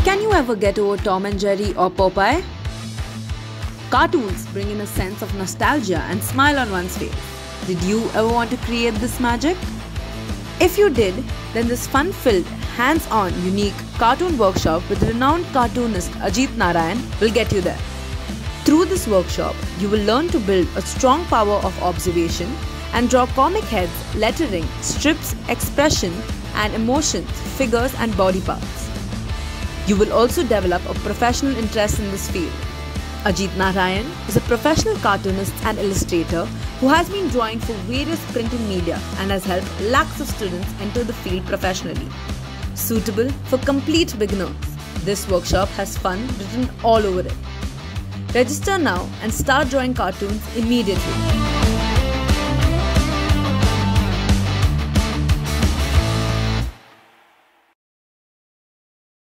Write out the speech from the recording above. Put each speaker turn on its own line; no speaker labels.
Can you ever get over Tom and Jerry or Popeye? Cartoons bring in a sense of nostalgia and smile on one's face. Did you ever want to create this magic? If you did, then this fun-filled, hands-on, unique cartoon workshop with renowned cartoonist Ajit Narayan will get you there. Through this workshop, you will learn to build a strong power of observation and draw comic heads, lettering, strips, expression and emotions, figures and body parts. You will also develop a professional interest in this field. Ajit Narayan is a professional cartoonist and illustrator who has been drawing for various printing media and has helped lakhs of students enter the field professionally. Suitable for complete beginners, this workshop has fun written all over it. Register now and start drawing cartoons immediately.